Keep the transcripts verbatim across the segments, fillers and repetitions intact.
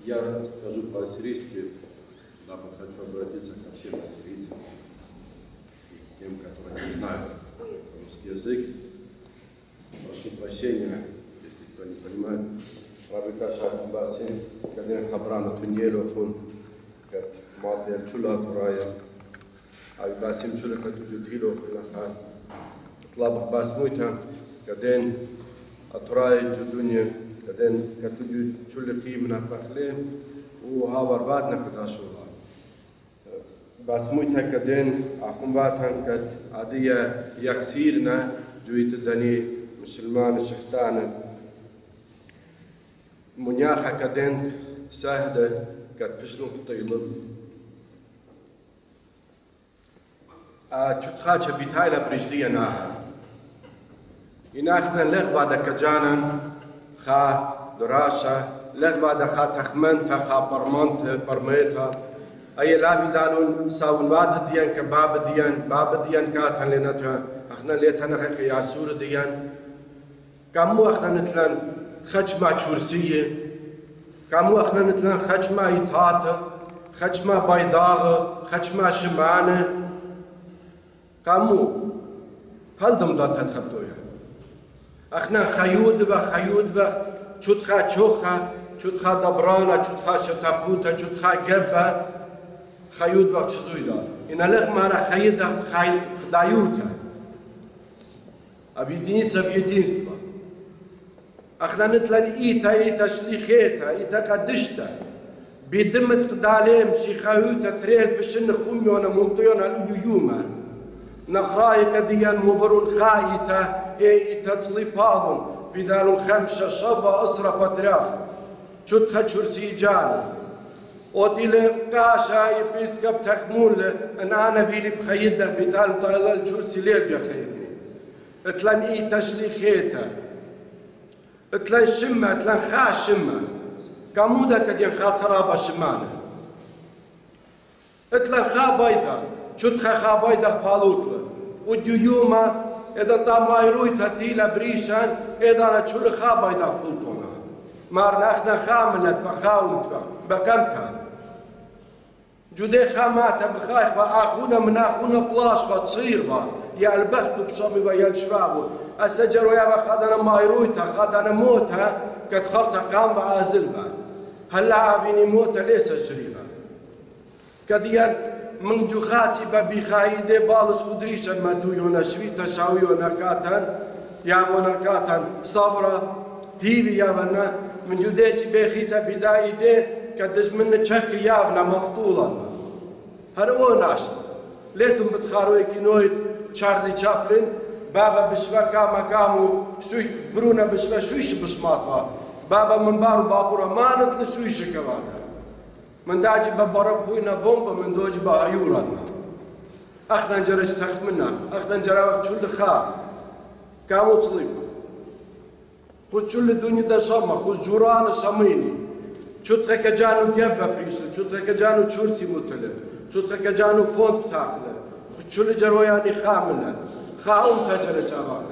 Я скажу по-ассирийски, дабы хочу обратиться ко всем ассирийцам и к тем, которые не знают русский язык. Прошу прощения, если кто не понимает. Рабикаша Басин, Каден Хабрана Туньелофун, Кат Матер Чула Турая, Айбасим Чула Катудило Филаха, Тлаб Басмуйта, Каден Атурай Джудуни, Каден Катуду Чулихи Мнапахле, у Хаварватна Кадашула. Басмуйта Каден Ахумватан Кат Адия Яхсирна, Джуит Дани مسلمان شختانه منياخا كدنت ساهدة كات بشنو قطيلم تشتخاچا بيتايلا برجدية ناها إناخنا لغ بعد كجانا خا دراشا لغ بعد خا تخمنتا خا برمانتا برميتا أي لا بدالون ساونوات ديان كباب ديان باب ديان كاتن لنتها اخنا ليتنا خا كياسور ديان كمو اخنا نتلان خشمة شورسية كمو اخنا نتلان خشمة يتاتا خشمة بيضاغة خشمة شمانة كمو هل دم دات تخبطوها اخنا خيود و خيود و چوتخا چوخا چوتخا دبرانا چوتخا شتاقوتا چوتخا جبا خيود و چزوي دا إن لغ مانا خيدا خيد خدايوتا объединиться в единство. اخنا نتلن ايتا ايتا شليخيتا ايتا قدشتا بيدمت قداليم شيخاوتا تريل بشن خميونا ممطيونا لديوما نخرايكا ديان مفرون خايتا ايتا تليبالون بدالون خمسة شفا اسرى بطريخ چوتخا چورسي جانا اوتي لقاشا يبيسكب تخمول ان انا فيلي بخيدنا بدالون طايلان چورسي ليل بيخيدني اتلن ايتا شليخيتا اتلان شمة اتلان خا شمة كمودا كدين خا خرابة شمانة اتلان خا بايدخ چوتخا خا بايدخ بالوتلا وديو يوما اذا طاما يروي تاتيلا بريشان اذا انا چول خا بايدخ قلتونا مارنا اخنا خاملت وخاومت بقمتها جودي خاماتا بخايخ واخونا من اخونا بلاش فتصير يا البختو بشامي ويا الشباب السجر ويا خدنا مايرويتا خدنا موتها قد خرطة قام بعازلها هلا عافيني موتا ليس الشريفة كديان من جخاتي ببي خايدة بالس قدريشا ما تويونا شويتا شاويونا كاتن يابونا كاتن صفرة هيلي يابنا من جوديتي بيخيتا بدايدة كدش من تشك يابنا مقتولا هرقو ناشنا ليتم بتخاروي كينويت تشارلي تشابلن بابا بشوا كاما كامو شوي برونا بشوا شويش بسماتها بابا من بارو بابورا ما نتل شويش كوانا من داجي ببارب هوينا بومبا من دوجي بايورانا اخنا نجرج تخت منا اخنا نجرج شل خا كامو تصليب خذ شل الدنيا دا شما خذ جورانا شميني شوتخا كجانو جيبا بريشل شوتخا كجانو تشورسي متلب شوتخا كجانو فونت تاخله خذ شل جروياني خامله خاوم تجرى جاواك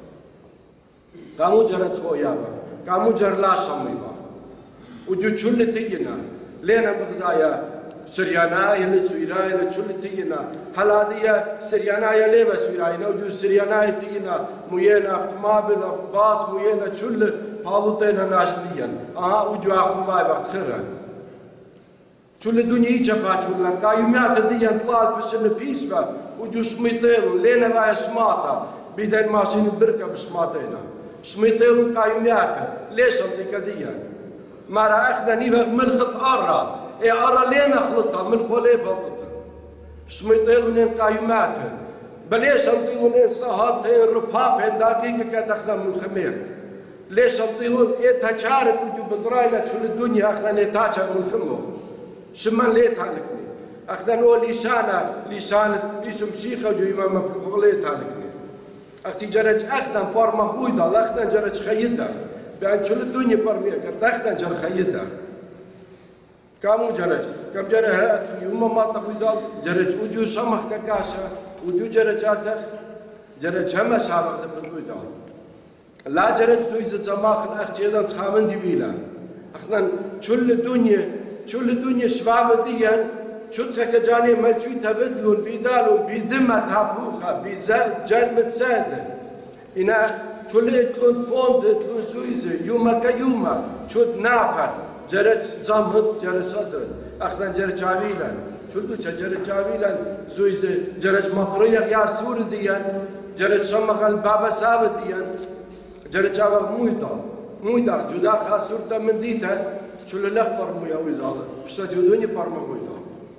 كامو جرت خويابا كامو جر لا شميبا ودو چول تينا لينا بغزايا سريانا يلي سويرا يلي چول تينا حلادية سريانا يلي بسويرا ودو سريانا تينا موينا بتمابل باس موينا چول بالوتينا ناشليا اه ودو اخو باي وقت خيرا چول الدنيا جابا چول كايومات ديان طلال بشن بيسبا ودو شميتيلو لينا باي شماطا بيدين ماشين بركة بشماطينا شميتيلو كايومات ليش انتي كديان مارا اخنا نيفا ملخط ارى اي ارى لينا خلطها من خولي بلطتا شميتيلو نين كايومات بليش انتيلو نين صهاتين ربابين دقيقة كتخنا من خمير ليش انتيلو اي تجارت ودو بدرايلا چول الدنيا اخنا نتاجر من خمو شمان ليه تعلقني أخذنا نقول لسانة لسانة اسم شيخة جو إمام مبلغ ليه تعلقني أختي جرج أخذنا فورما هويدا لأخذنا جرج خيدة بأن شل الدنيا برمية قد أخذنا جرج خيدة كامو جرج كم جرج هرأت في يوم ما تقويدا جرج وديو شمخ ككاشة وديو جرج أتخ جرج هما شابق دبن قويدا لا جرج سويز زماخ أختي أيضا تخامن دي بيلا اخنا كل الدنيا كل الدنيا شباب ديان شتخ كجاني ملشوي تفدلون في دالون بدمة تابوخة بجرمة سادة إنا كل إتلون فوند إتلون سويزة يوما كيوما شد نابر جرت زمهد جرت صدر أخنا جرت جاويلا شلدو جرت جاويلا سويزة جرت مقرية يار سور ديان جرت شمغل بابا ساب ديان جرت جاوغ مويدا مويدا جدا خاص صورتا من ديتها شلو الأخبار مويا ويدا بشتا جودوني بارما مويدا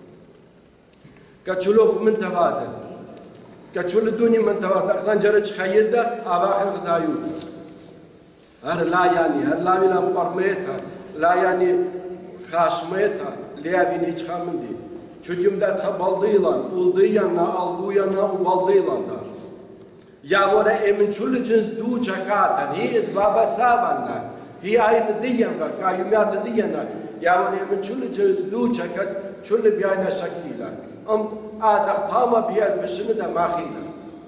كتشلوخ من تبادل كتشل الدنيا من تبادل أخنا جرت خيردة أباخر دايود هر لا يعني هر لا ولا بارميتها لا يعني خاشميتها ليابي نيش خامندي شديم ده تبالديلان ولديانا ألدويانا وبالديلان دار يا ورا إمن شل جنس دو شكاتن هي إدبابا سابنا هي عين ديانا كايوميات ديانا يا ورا إمن شل جنس دو شكات شل بيانا شكليلا أم أزق تاما بيال بشمدا ماخيلا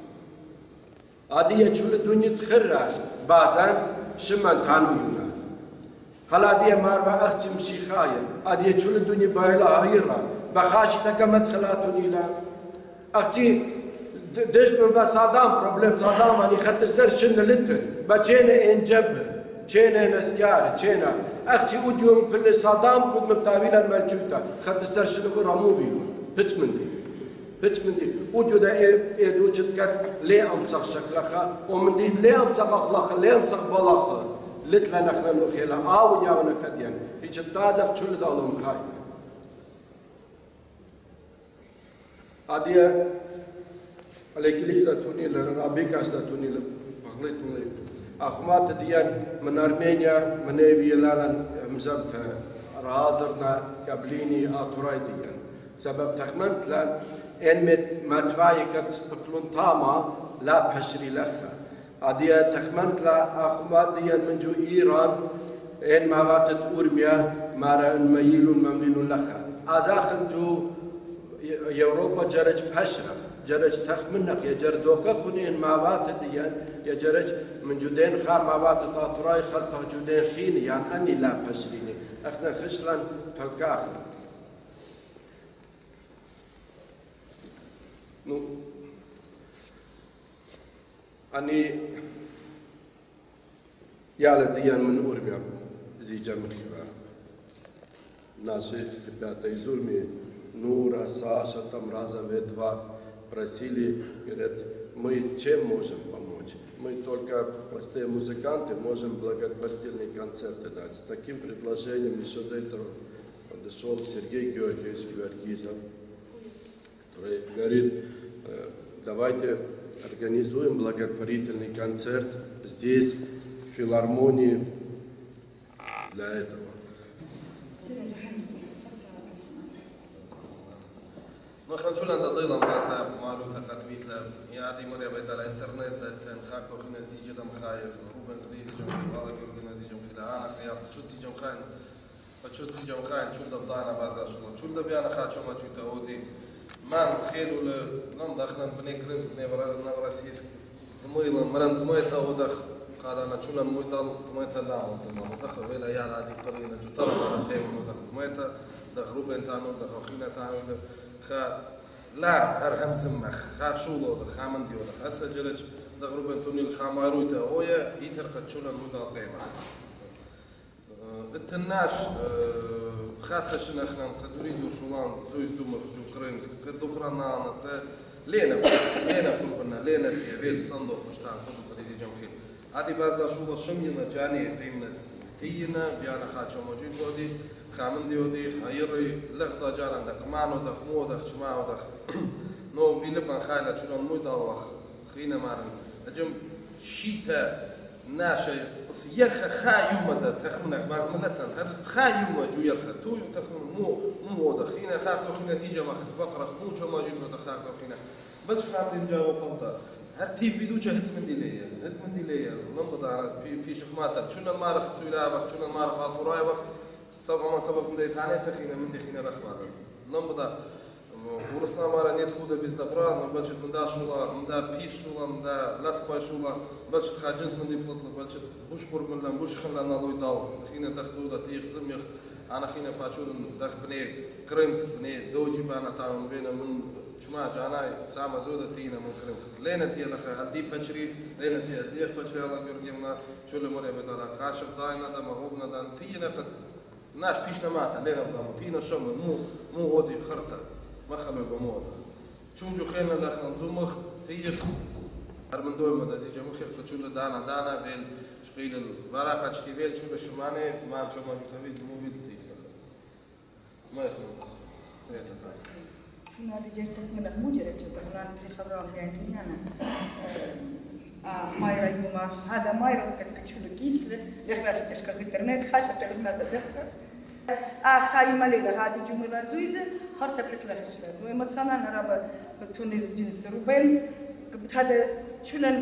هذه شل الدنيا تخرج بازن شمان تانوينا هلا دي ماروا أختي مشي خاين هذه شل الدنيا بايلا هيرا بخاشي تكمت خلاتوني لا أختي دش من صدام بروبلم صدام أني خدت السر شن لتر بتشينا إنجب تشينا نسكار تشينا أختي أوديوم في صدام كنت متابعين الملجوتا خدت السر شنو راموفيلو هتش من دي هتش من دي أوديو ده إيه دو جتكت ليه أمسخ شكلها ومن دي ليه أمسخ أخلاق ليه أمسخ بلاخ لتلا نحن نخيلها آو نياونا كديان هيك تازق شو اللي دالهم خاين هذه الإنجليزية توني الأمريكا توني بغلي توني أخوات ديان من أرمينيا من إيفيلان مزبط رازرنا قبليني أطراي ديان سبب تخمنت لا إن متفاي كنت سبكلون تاما لا بحشري لخا هذه تخمنت لا أخوات ديان من جو إيران إن مواتت أورميا مارا ميلون مملون لخا أزاخن جو يوروبا جرج بحشرة جرج تخمنك يا جردوكا خنين موات ديان يا جرج من جودين خا موات تاطراي خلطه جودين خيني يعني أني لا بحشريني احنا خشلان فالكاخر نو أني يالا ديان من أورميا زي جمخيبا наши ребята из Урмии, Нура, Саша, там разовые два просили, говорят, мы чем можем помочь? Мы только простые музыканты можем благотворительные концерты дать. С таким предложением еще до этого подошел Сергей Георгиевич Георгизов, который говорит, давайте организуем благотворительный концерт здесь, в филармонии, для этого. ما خلصونا ضيلا بعضنا معلومات قدمت له يعني مرة بيت على الإنترنت تن خاك لو خنا زيجة دم خايف روبن قديس جم خاله كروبن زيجة خلا أنا خيار شو تيجي جم خاين فشو تيجي جم خاين شو دبضانا بعض شو شو دبي أنا خات شو ما شو تودي man خير ولا نم دخلنا بنكرن نبرة نبرة سيس زميلا مرن زميتا ودخ خالنا شو لنا مويدال زميتا لا ودخل دخل ولا يعني هذه قرينا جو ترى مرة تيم ودخل زميتا دخل روبن تانو دخل خينا تانو خا لا هر هم سمخ خا شولو ده خامن ديو ده هسه جلج دغرب انتوني الخامارويتا هويا يتر قد شولا نودا قيمة التناش خات خشنا خنا تزوري جو شولان زوج زومخ جو كريمس قد دخرنا نت لينا لينا كلنا لينا بيبيل صندوق مشتان خدو قديدي جمخيل هذه بعض دا شولا شمينا جاني قيمنا تينا بيانا خات شو موجود ودي خامن ديودي خيري لغدا جارا دق مانو دق مو دق شماو دق نو بيلبن خايلة شلون مو داوخ خينا مارن نجم شيتا ناشي بس يرخى خايوما دا تخمنك باز ملتن هر خايوما جو يرخى تو يوم تخمن مو مو دا خينا خاك لو خينا سيجا ما خد بقرة خبوش وما جيت دا خاك لو خينا بس خامن جاوا قلتا هر تيب بيدوچا هت من ديليا هت من ديليا نمبض على في في شخماتك شنو مارخ سولا بخ شنو مارخ اطوراي بخ سبب ما سبب من ديتاني تخينا من دخينا رخمانا لمبدا ورسنا مرة нет худа без добра, но бачит мда шула, мда пис шула, мда ласпай шула, бачит хаджинс мди платла, бачит буш курбанлан, буш ханлан алой дал, хина дахтуда тих цмих, ана хина пачурун дах бне крымск бне доджи бана там бена من شما جانای سام زوده تینا من کرمسک لینت یه لخه هدی پچری لینت یه زیخ پچری الله گرگیمنا چوله موری بدارا قاشب داینا دا مغوب ندان تینا قد ناش پیش نماتا لینا بدامو تینا شم مو مو ودی خرطه ما خلو بموضه چون جو خیلنا داخل زومخ تیخ هرمن دوی مده زیجا مخیخ چوله دانا دانا بیل شقیل الورقه چتی بیل چوله شمانه ما شما جوتوید مو بیل تیخ ما يخلو تخ هذا جرتك من المجرد جبران في خبران قاعدين أنا ما يرى يوم هذا ما يرى كتشوف كيف لخلاص تشكل الإنترنت خاشة لخلاص دقة آخر مالي هذه جملة زويزة خرطة بركلة خشلة وما تصنع نرى بتوني الجنس روبين هذا شلون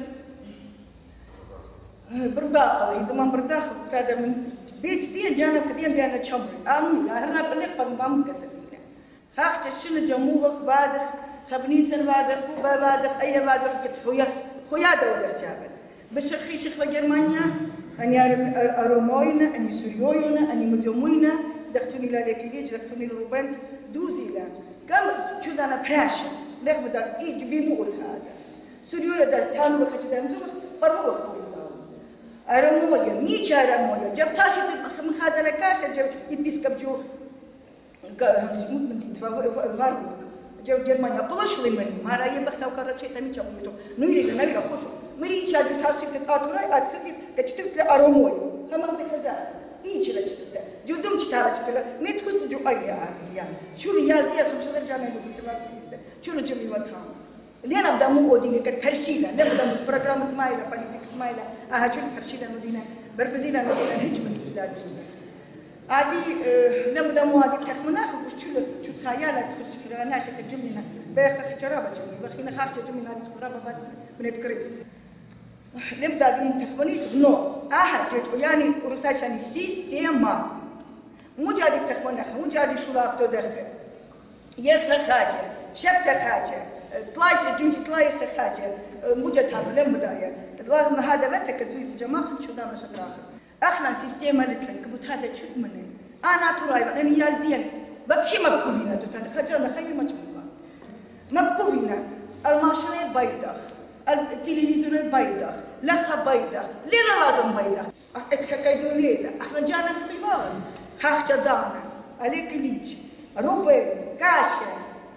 برداخل إذا ما برداخل هذا من بيت دين جانب كدين ديانا تشمر آمين أنا بلغ بنبام كسدين خاخت الشنو جموغك بادخ خبنيسن بادخ خوبا بادخ أي بادخ كت خويا خويا دولة جابل بشخي شخ جرمانيا أني أروموينا أني سوريوينا أني مديوموينا دختوني لالكيليج دختوني لروبان دوزي لا كم شو دانا براشة ليه بدا إيه جبي مور خازة سوريويا دا تانو بخش دا مزور بروح أرومويا ميجا أرومويا جفتاشي من خاذا لكاشة جو يبيسكب جو همسموت من ديت فاربوك جو جرمانيا بلاشلي مني ما رأي بختاو كرتشي تامي جابويتو نويري لنا لا خوشو مري شادو تارشي تتاتوراي أتخزي كتشتفت أرومويا خمسة كذا إيش لا تشتفت جو دوم تشتارا تشتلا ميت خست جو أي يا شو ريال تيار خمسة درجة نلو بتلا تيسته شو رجلي واتهم لين أبدا مو أوديني كت برشيلا نبدا برنامج مايلا بوليتيك مايلا أها شو برشيلا نودينا بربزينا نودينا هيج من تجلاد عادي لما مو هذه بخاف مناخ وش شو شو تخيلت خش كذا ناشة الجمينة بيخ خشرابة جمينة بخينا خارجة جمينة هذه خرابة بس من الكريس نبدأ دي تخمنيت نو أحد جد يعني ورسالة يعني سيستما مو جادي بخاف مناخ مو جادي شو لاب تدخل يرخ خاجة شبت خاجة طلاش جوجي طلاي خاجة مو جد هم لما داير لازم هذا بتك تزوج جماعة شو دانا شطراخ أخنا سيستم هذا كبوت هذا شو منه أنا تراي أنا يالدين بمشي مبكوفينا دوسان خجلنا خير مجموعة مبكوفينا الماشينة بيضاخ التلفزيون بيضاخ لخا بيضاخ لينا لازم بيضاخ اتخكيدو لينا أخنا جانا كتيبان خاخ جدانا عليك ليج روبي كاشة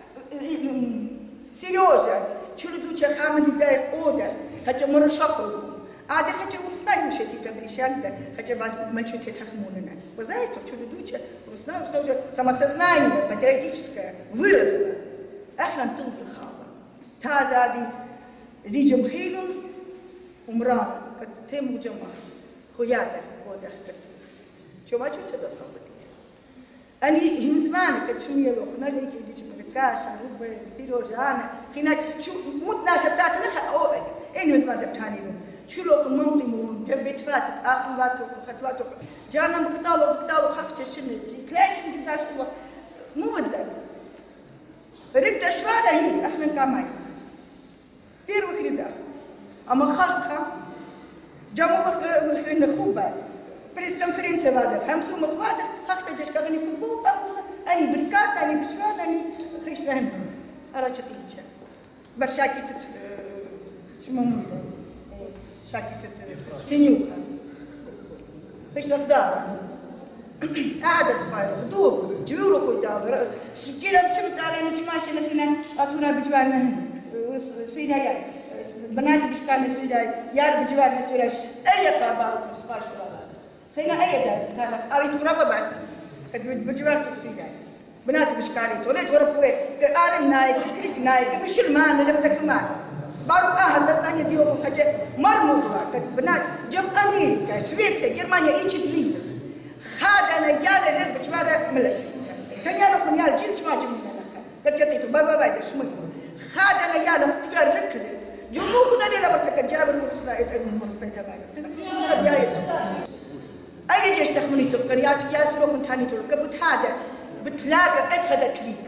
سيروجا شو لدو خامني دايخ أودر خجل مرشخو عادي خجل ورسنا يوشتي تبريشان ده خجل باز ملشو تتخموننا وزايتو شو لدوچа ورسنا وسوجا самосознание патриотическое выросло. احنا نطلق خابا تازادي زيجم خيلون عمران كتم جمع خوياده ودختك شو ما جبت دقه أني هم زمان كتشوية لوخنا ليك يجي ملكاش عروبة سيرو جانا خينا شو مدنا شبتات لخ أو إنه زمان دبتاني له شو لوخ ممضي مون جبت فاتت آخر واتو خطواتو جانا بقتالو بقتالو خفش الشنس ليش نجيب ناس الله مو بدل رد أشوارة هي إحنا كمان بير وخريدة أما خلطها جامو بخرين خوبة بريستم فرنسا هذا خمسة مخواتر حتى جش كأني فوتبول طاولة أني بركات أني بشوان أني خيش لهم أرى شتيجة برشاكي تت شو مهم شاكي تت سنيوخة خيش لقدار هذا سباير خدور جورو خويتال شكيرة بشمت على إني ماشي لفينا أتونا بجوانهن سويدا يا بنات بشكان سويدا يار بجوان سويدا أي خبر سباش ولا خينا أي دار كان أبي تورا بس كده بجوار تسويدا بنات بشكالي تولي تورا بوي كأرم نايك كريك نايك مش المان اللي بدك كمان بعرف أه أساسا يديهم خجة مرموزة كده بنات جو أمريكا سويسرا جرمانيا إيش تريد خادنا يالا لين بجوار ملك كان يالا خنيال جيل شما جميلة لك قد يطيتو بابا بايد شمي خادنا يالا اختيار مثل جمو خدني لبرتك جابر مرسلايت مرسلايت تبعي أي جيش تخمني تبقريات ياسرو خنتاني تقول كبوت هذا بتلاقى أدخدت ليكخ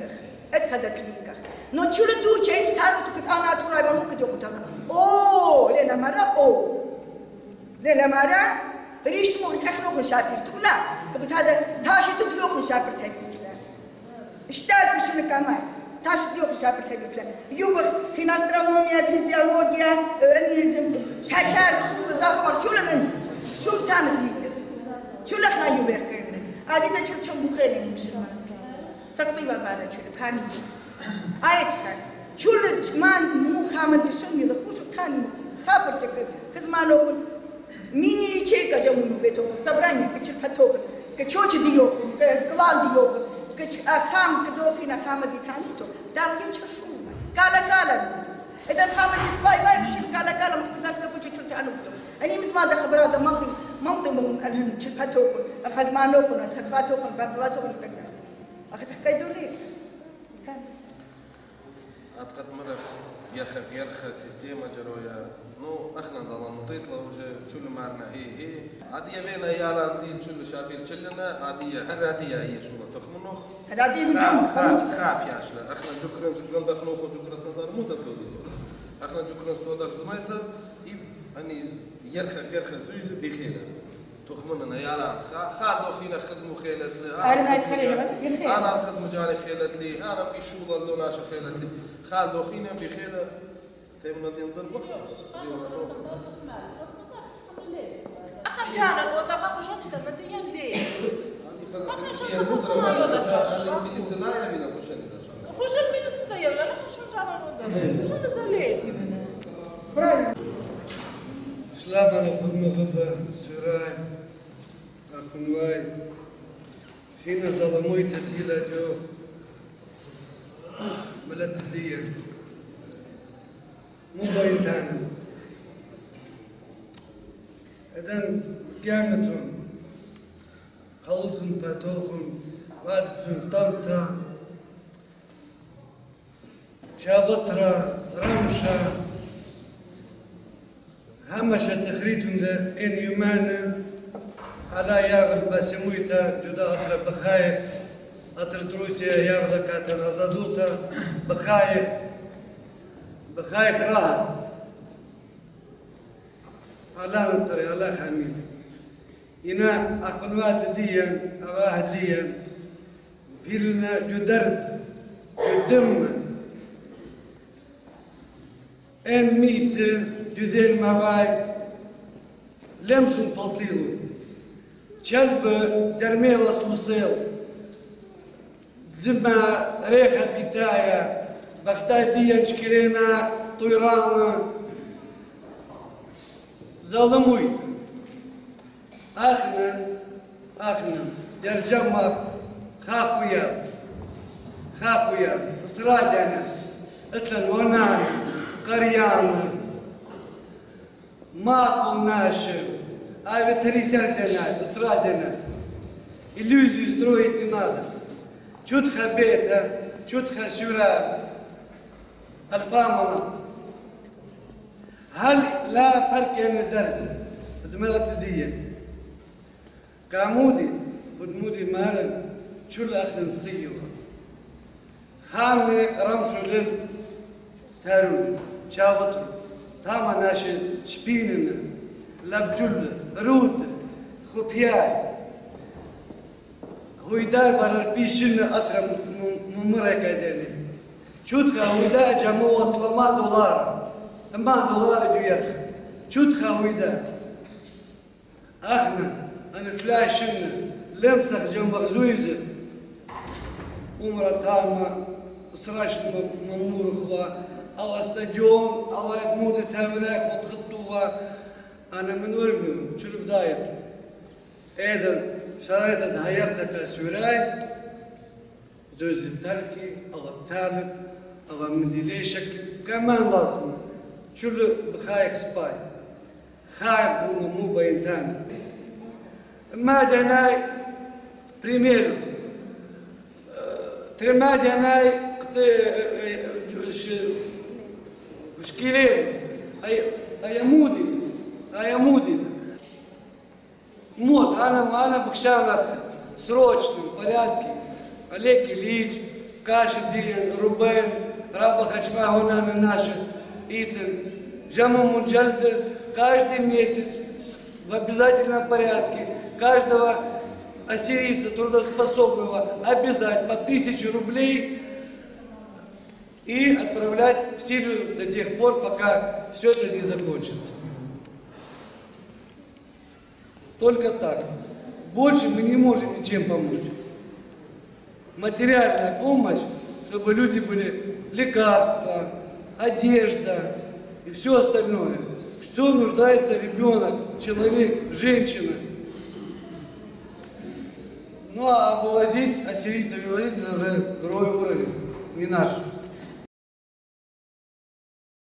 اتخذت ليك نو تشول دو تشينج تانو تكت انا تراي ممكن يقول انا او لنا مره او لنا مره ريشت مو اخنو خن شابير تقول لا قلت هذا تاشي تديو خن شابير تبيك لا اشتغل بشنو كمان تاشي تديو خن شابير تبيك لا يوبخ خين استرونوميا فيزيولوجيا اني شاچار شو زهر شو من شو تانت ليك شو لخنا يوبخ كرنا هذه ده شو شو بخير مش سقطي بابا شو باني آيتها شو ما مو خامد شو يلخوش تاني خبر تك خزمانو ميني يشيك جمو بيتو صبراني كتشل فتوخ كتشوش ديو كلان ديو كتش خام كدوخينا خام دي تانيتو دام يششو كالا كالا اذا خام دي سباي باي تشل كالا كالا مخصص كبوش تشل تانوتو اني مسما ده خبر هذا منطق منطق انهم تشل فتوخ خزمانو كن خطفاتو كن باباتو كن تك اخذ حكايتو ليه أعتقد مرة يرخى يرخى سيستم جرويا نو أخنا ضل مطيط له وجه شو اللي معنا هي هي عادية بينا يا لانزين شو اللي شابير شلنا عادية هر عادية هي شو تخمنوخ هر عادية من خاب خاب خاب ياشلا أخنا جكرم سكان دخلوخ وجكرم صدر مو تبدودي أخنا جكرم صدر زمايته يب أني يرخى يرخى زوج بخيله تخمننا يا لان خال دوخينا خزمو خيلت لي أنا أنا الخزم جاني خيلت لي أنا بيشولا اللوناشة خيلت لي خال دوخينا بخيلة تيمنا دين ضرب زي ما تخوف أخذ جانا الوضع خاف وشاني تبديا ليه أخذ شخص خصنا يوضع خاف بدين سنايا بينا خوشاني دا شان خوشان بينا تستيا ولا نحن شو جانا الوضع خوشان دا ليه سلام على خدمة غبا سراي أخنواي خينا ظلموي تتيلا جو ملت الدير مو باين تانا إذن قامتهم خلطهم باتوخهم وادتهم طمطة شابطرة رمشة همشة تخريتهم لإن يمانة على يابل باسمويتا جدا أطر بخايف أطر دروسيا يابل كاتن أزادوتا بخايف بخايف راحت على نطري على خميل إنا أخوات ديا أواحد ليا بيلنا جدرت جدم إن ميت جدين مواي لمسون بطيلو كلب درميل أصلصيل دما ريحة بتاعي بختاي ديا شكرينا طيرانا ظلمويت أخنا أخنا يرجمك خاخويا خاخويا إسرادنا اتلن ونانا قريانا ما قلناش هاي تريسردنا إسرادنا إليوزي строить не надо чутха бета чутха сюра الفامنا هل لا فرق من درد بدمرت دي كعمودي بدمودي مارن شو الأخذ نصيو خامني رمشو لل تاروج شاوتر تاما ناشي شبيننا لبجل رود خبياي هويدا برر بيشن أطرم ممركة ديني شوتخا هويدا جموة لما دولار لما دولار جو يرخ شوتخا هويدا أخنا أنا فلاشنا لمسخ جنب غزويزة عمرة تامة سراش ممور خوا أو استجون أو يدمود تاولاك وتخطوها أنا من وربهم شو البداية إذن شارد هيرتك سوراي زوز بتركي أو التالب أو مدلي شكل كمان لازم شو بخايف سباي خايف مو بين تاني ما جناي بريميرو ترما جناي مشكلين أي أي مودي أي مودي مود أنا أنا بخشام أدخل سروچным порядке Олег Ильич каждый Рубен, Раба Хачмагунана наши, Итан, Джаму Мунджальда каждый месяц в обязательном порядке каждого ассирийца трудоспособного обязать по тысяче рублей и отправлять в Сирию до тех пор, пока все это не закончится. Только так. Больше мы не можем ничем помочь. Материальная помощь, чтобы люди были лекарства, одежда и все остальное. Что нуждается ребенок, человек, женщина. Ну а вывозить, ассирийцев вывозить, это уже другой уровень, не наш.